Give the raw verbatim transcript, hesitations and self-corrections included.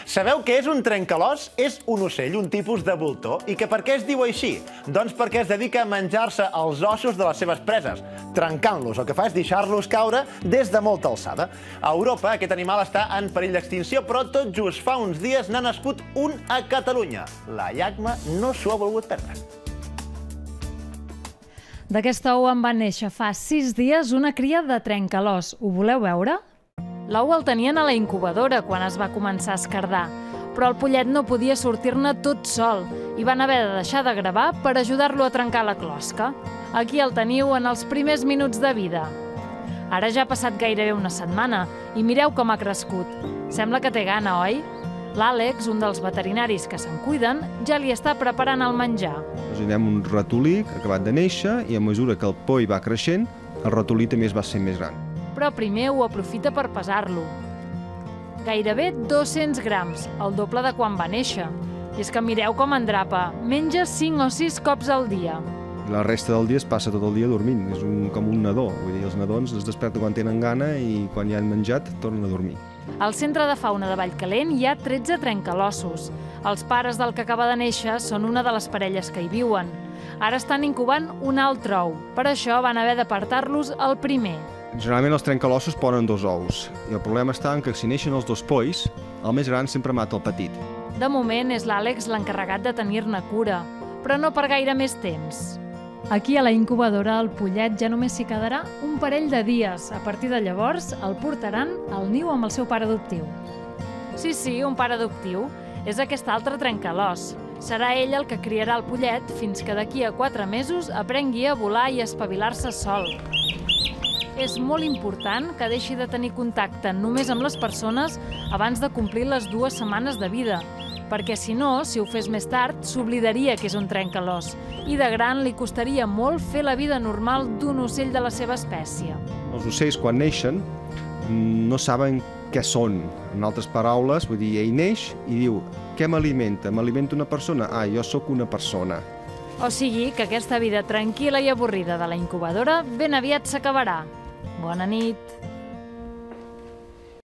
Sabeu què és un trencalòs? És un ocell, un tipus de voltor. I que per què es diu així? Doncs perquè es dedica a menjar-se els ossos de les seves preses, trencant-los. El que fa és deixar-los caure des de molta alçada. A Europa aquest animal està en perill d'extinció, però tot just fa uns dies n'ha nascut un a Catalunya. La llacma no s'ho ha volgut perdre. D'aquesta ou en va néixer fa sis dies una cria de trencalòs. Ho voleu veure? L'ou el tenien a la incubadora quan es va començar a esquerdar, però el pollet no podia sortir-ne tot sol i van haver de deixar de gravar per ajudar-lo a trencar la closca. Aquí el teniu en els primers minuts de vida. Ara ja ha passat gairebé una setmana i mireu com ha crescut. Sembla que té gana, oi? L'Àlex, un dels veterinaris que se'n cuiden, ja li està preparant el menjar. Tenim un ratolí acabat de néixer i a mesura que el poll va creixent, el ratolí també es va ser més gran. Però primer ho aprofita per pesar-lo. Gairebé dos-cents grams, el doble de quan va néixer. I és que mireu com endrapa, menja cinc o sis cops al dia. La resta del dia es passa tot el dia dormint, és un, com un nadó. Vull dir, els nadons es desperten quan tenen gana i quan ja han menjat tornen a dormir. Al Centre de Fauna de Vallcalent hi ha tretze trencalossos. Els pares del que acaba de néixer són una de les parelles que hi viuen. Ara estan incubant un altre ou, per això van haver d'apartar-los el primer. Generalment els trencalossos ponen dos ous i el problema està en que si neixen els dos polls, el més gran sempre mata el petit. De moment és l'Àlex l'encarregat de tenir-ne cura, però no per gaire més temps. Aquí a la incubadora el pollet ja només s'hi quedarà un parell de dies. A partir de llavors el portaran al niu amb el seu pare adoptiu. Sí, sí, un pare adoptiu. És aquest altre trencalòs. Serà ell el que criarà el pollet fins que d'aquí a quatre mesos aprengui a volar i a espavilar-se sol. És molt important que deixi de tenir contacte només amb les persones abans de complir les dues setmanes de vida, perquè si no, si ho fes més tard, s'oblidaria que és un trencalòs i de gran li costaria molt fer la vida normal d'un ocell de la seva espècie. Els ocells, quan neixen, no saben què són. En altres paraules, vull dir, ell neix i diu, què m'alimenta? M'alimenta una persona? Ah, jo sóc una persona. O sigui que aquesta vida tranquil·la i avorrida de la incubadora ben aviat s'acabarà. Bona nit!